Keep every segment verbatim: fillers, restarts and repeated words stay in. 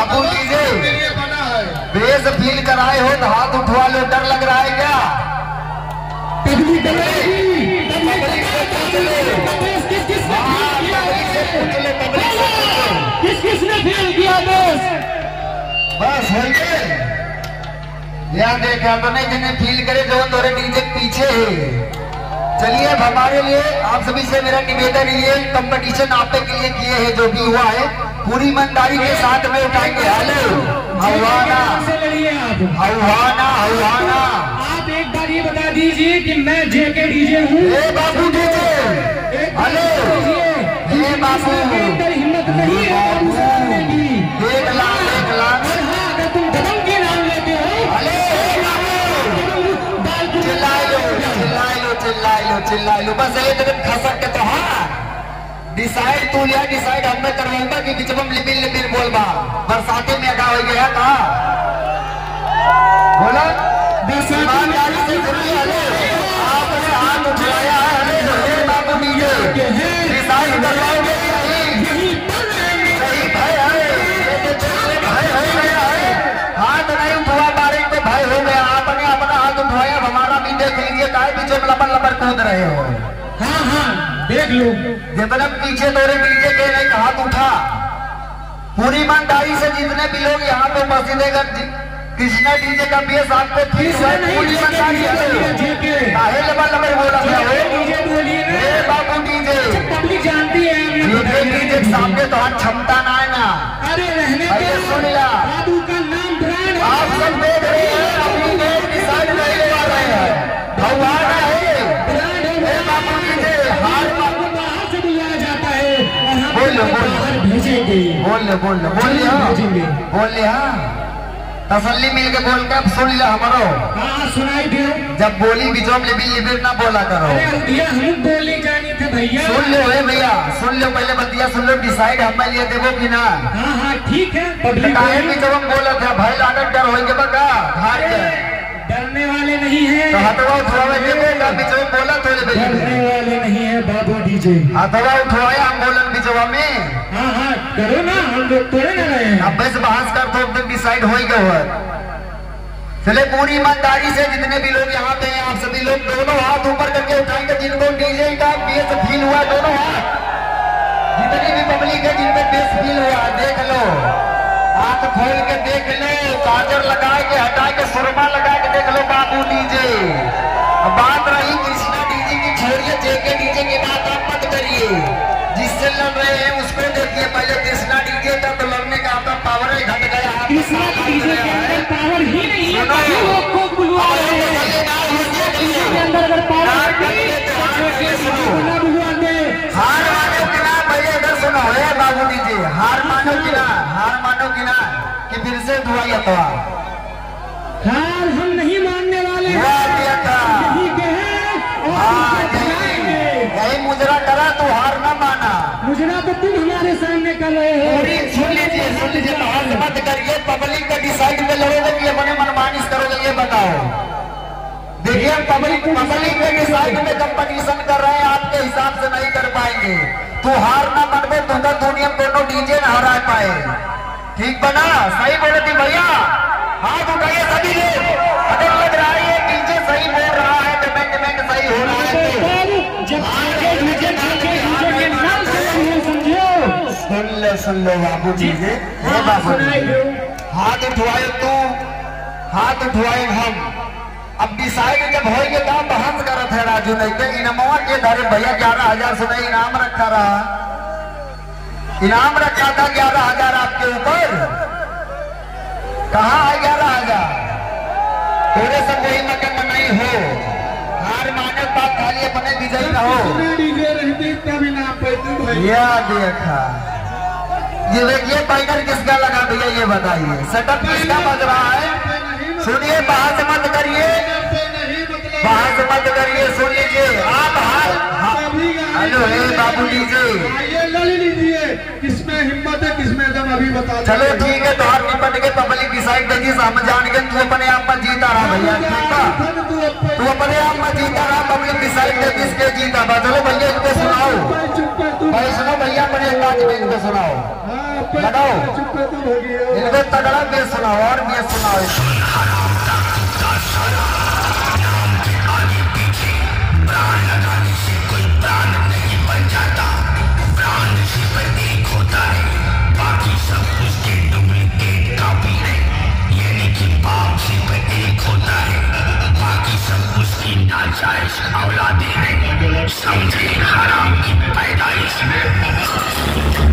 बाबू DJ base feel कराए हो तो हाथ उठवा लो, डर लग रहा है क्या? किस किसने फील किया बेस? बस हो गए यहाँ देखा तो नहीं जिन्हें फील करे जो तोरे डीजे पीछे है। चलिए अब हमारे लिए आप सभी से मेरा निवेदन ये कंपटीशन आपके के लिए किए हैं, जो भी हुआ है पूरी ईमानदारी के साथ में उठाएंगे। हेलो हवाना हवाना हवाना, आप एक बार ये बता दीजिए कि मैं जेके डीजे हूँ। बाबू डीजे हेलो ये बाबू हिम्मत नहीं है एक लाख एक लाख अगर तुम दबंग के नाम लेते हो। चिल्लाई लो चिल्लाई लो चिल्लाई लो चिल्लाई लो, बस एक दिन खसक के तो हाँ डिसाइड तू लिया, डिसाइड हम मैं करवाऊंगा कि बिचबम लिबिल लिबिल बोलबा बरसाते में अगा हो गया कहा बोला ईमानदारी से जरूरी है। आपने हाथ उठाया है बाबू डीजे डिसाइड करवाओगे सही भाई है हाथ नहीं उठवा पारे तो भाई हो गया। आपने अपना हाथ उठवाया, हमारा भी देख लीजिए काय पीछे लबर लबर कूद रहे हो। हाँ हाँ देख लो जितने पीछे तोरे डीजे के नहीं हाथ उठा, पूरी ईमानदारी से जितने भी लोग यहाँ पे उपस्थित है कृष्णा डीजे का बेस आपको ठीक है पूरी ईमानदारी काहे लबर लबर बोला था बाबू डीजे पब्लिक जानती है डीजे के सामने तो हाथ क्षमता ना है ना। अरे रहने सुन लिया बाबू का नाम ब्रांड है। आप सब देख रहे हैं अपनी देश की साइड करने वाले हैं भगवान है बाबू डीजे हार बाहर से बुलाया जाता है और हम बोल लो बाहर भेजेंगे। बोल लो बोल लो बोल लिया बोल लिया तसल्ली मिल के बोल के अब सुन लिया हमारो। हाँ सुनाई दे जब बोली बिचौम लिबिल लिबिल ना बोला करो। अरे हम बोलने जाने थे भैया। सुन लो है भैया सुन लो पहले बतिया सुन लो, डिसाइड हम लिए देवो कि ना। हाँ हाँ ठीक है काहे बिचौम बोला था भाई लागत डर होएंगे बका हार के डरने वाले नहीं है तो हथवा उठवावे देवे का बिचौम बोला थोड़े भैया डरने वाले नहीं है बाबू डीजे। हथवा उठवाया हम बोलन बिचौवा में हाँ हाँ करो ना हम लोग तोड़े ना रहे हैं। अब बस बहस कर तो एकदम डिसाइड हो गया हुआ। चले पूरी ईमानदारी से जितने भी लोग यहाँ पे हैं आप सभी लोग दोनों हाथ ऊपर करके उठाएंगे जिनको डीजे का बेस फील हुआ, दोनों हाथ जितनी भी पब्लिक है जिनको बेस फील हुआ देख लो, हाथ खोल के देख लो, काजर लगा के हटा के सुरमा लगा के देख लो बाबू डीजे। अब बात रही कृष्णा डीजे की, छोड़िए जेके डीजे की बात आप मत करिए, जिससे लड़ रहे हैं उसको देखिए। पहले कृष्णा डीजे का तो लड़ने का आपका पावर ही घट गया, कृष्णा डीजे के अंदर पावर ही नहीं है, लोग को बुलवा रहे हैं के अंदर अगर पावर हार मानो कि ना पहले इधर सुनो है बाबू डीजे, हार मानो कि ना हार मानो कि ना कि फिर से दुआई तो हार हम नहीं मानने वाले दिया था यही मुजरा करा तो हार ना माना। मुजरा तो तुम हमारे सामने कर रहे हो। सुन लीजिए सुन लीजिए बहस मत करिए, पब्लिक का डिसाइड में लड़ोगे कि अपने मनमानी करोगे ये बताओ। देखिए पब्लिक पब्लिक के डिसाइड में कंपटीशन कर रहे हैं, आपके हिसाब से नहीं कर पाएंगे। तू हार ना मानबे तो दुनिया में दोनों डीजे न हरा पाए। ठीक बना सही बोले थी भैया, हाथ उठाइए सभी लोग। अगर लग रहा है डीजे सही बोल रहा है पेमेंट पेमेंट सही हो रहा है सुन ले सुन लो बाबू डीजे बाबू हाथ उठवाए तू हाथ उठवाए हम। अब डिसाइड जब होएंगे तो बहस करत है राजू नहीं के इनामवा के धरे भैया ग्यारह हजार सुना इनाम रखा रहा, इनाम रखा था ग्यारह हजार आपके ऊपर, कहाँ है ग्यारह हजार? थोड़े से कोई मगन नहीं हो, हार माने बात खाली अपने विजयी न हो। या देखा ये देखिए पैनल किसका लगा भैया ये बताइए, सेटअप किसका बज रहा है? सुनिए बहस मत करिए बहस मत करिए सुन लीजिए आप हाल हेलो हे बाबू डीजे किसमें हिम्मत है किसमें दम अभी बता। चलो ठीक है तो हार निपट के पब्लिक डिसाइड करिए, हम जान के तू अपने आप में जीता रहा भैया, ठीक है तू अपने आप में जीता रहा, पब्लिक डिसाइड कर किसके जीता। चलो भैया इनको सुनाओ। भाई सुनो भैया, अपने अंदाज में इनको सुनाओ, लगाओ इनको तगड़ा बेस सुनाओ और बेस सुनाओ। प्राण लगाने से कोई प्राण नहीं बन जाता, प्राण सिर्फ एक होता है, बाकी सब उसके डुप्लीकेट कॉपी है। यानी कि बाप सिर्फ एक होता है, बाकी सब उसकी नाजायज औलादे हैं। समझे हराम की पैदाइश में।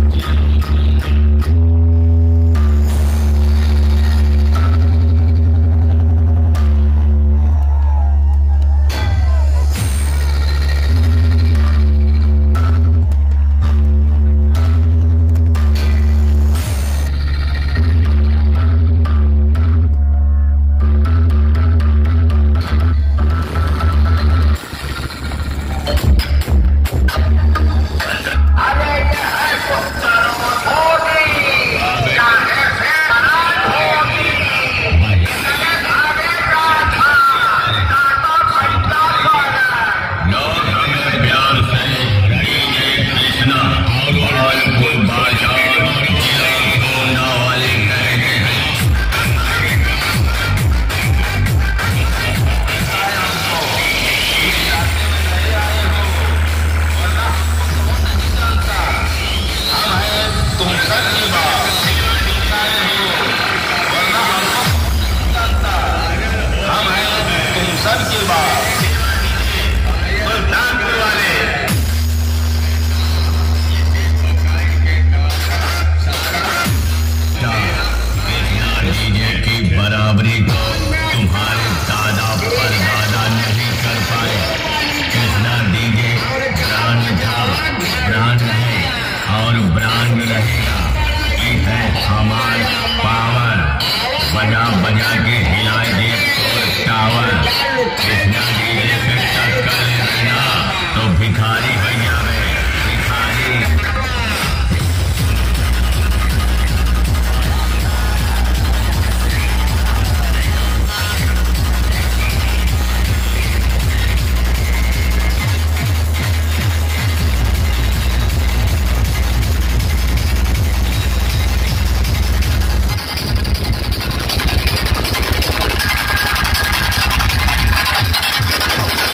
बराबरी को तुम्हारे दादा परदादा नहीं कर पाए। कृष्णा डीजे ब्रांड था, ब्रांड है और ब्रांड रहेगा। ये है हमारा पावर, बजा बजा के हिलाए दे टावर। कृष्णा